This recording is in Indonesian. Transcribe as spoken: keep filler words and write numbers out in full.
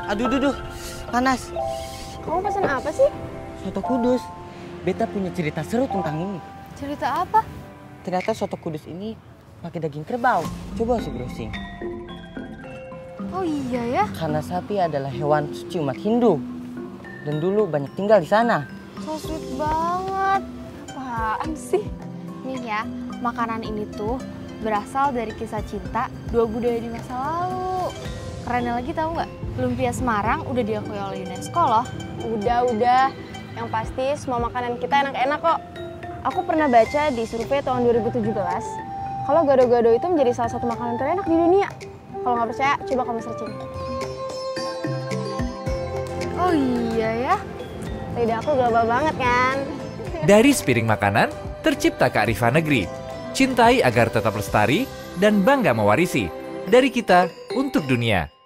Aduh, duh, duh, panas. Kamu pesan apa sih? Soto Kudus. Beta punya cerita seru tentang ini. Cerita apa? Ternyata soto Kudus ini pakai daging kerbau. Coba sih browsing. Oh iya ya? Karena sapi adalah hewan suci umat Hindu. Dan dulu banyak tinggal di sana. So sweet banget. Apaan sih? Nih ya, makanan ini tuh berasal dari kisah cinta dua budaya di masa lalu. Kerennya lagi tahu nggak? Lumpia Semarang udah diakui oleh UNESCO loh. Udah, udah. Yang pasti semua makanan kita enak-enak kok. Aku pernah baca di survei tahun dua ribu tujuh belas, kalau gado-gado itu menjadi salah satu makanan terenak di dunia. Kalau nggak percaya, coba kamu searching. Oh iya ya? Lidah aku global banget kan? Dari sepiring makanan, tercipta kearifan negeri. Cintai agar tetap lestari dan bangga mewarisi. Dari kita untuk dunia.